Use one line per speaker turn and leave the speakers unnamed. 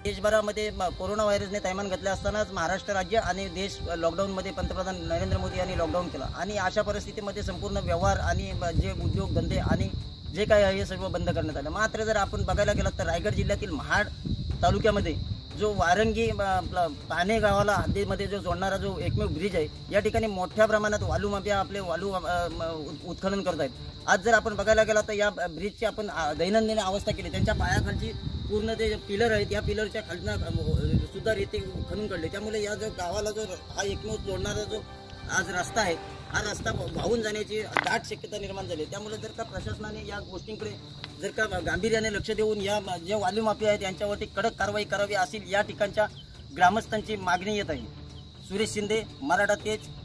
देशभरामध्ये corona व्हायरसने थैमान घातले असतानाच महाराष्ट्र राज्य आणि देश लॉकडाऊनमध्ये पंतप्रधान नरेंद्र मोदी यांनी लॉकडाऊन केलं आणि अशा परिस्थितीमध्ये संपूर्ण व्यवहार आणि जे उद्योग धंदे आणि जे काही आहे हे सर्व बंद करण्यात आलं। मात्र जर आपण बघायला गेलात तर रायगड जिल्ह्यातील महाड तालुक्यामध्ये जो वारंगी पाने गावाला हद्दीमध्ये जो जोडणारा जो एकमेव ब्रिज आहे, या ठिकाणी मोठ्या प्रमाणात वालू माफिया आपले वालू उत्खनन करत आहेत। आज जर आपण बघायला गेला तर या ब्रिजची आपण दैनंदिन अवस्था केली, त्यांच्या पायाखालची पूर्ण ते पिलर आहेत, या पिलरच्या खालनं सुद्धा रेती खणून काढले। त्यामुळे या जो गावाला जो हा एकमेव जोडणारा जो आज रस्ता आहे, हा रस्ता वाहून जाण्याची दाट शक्यता निर्माण झाली। त्यामुळे जर का प्रशासनाने या गोष्टींकडे जर का गांभीर्याने लक्ष देऊन या जे वालू माफिया आहेत यांच्यावरती कडक कारवाई करावी असेल या ठिकाणच्या ग्रामस्थांची मागणी येत आहे। सुरेश शिंदे, मराठा तेज,